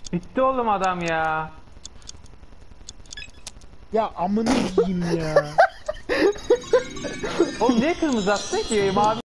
Bitti oğlum adam ya. Ya amını yiyeyim ya. Oğlum niye kırmızı attın ki? Mavi